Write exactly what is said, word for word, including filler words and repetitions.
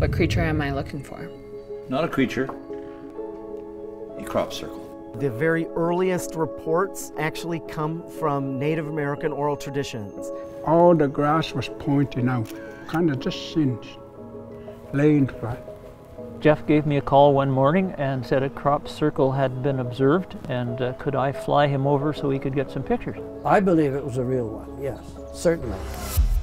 What creature am I looking for? Not a creature, a crop circle. The very earliest reports actually come from Native American oral traditions. All the grass was pointing out, kind of just singed, laying flat. Jeff gave me a call one morning and said a crop circle had been observed, and uh, could I fly him over so he could get some pictures. I believe it was a real one, yes, certainly.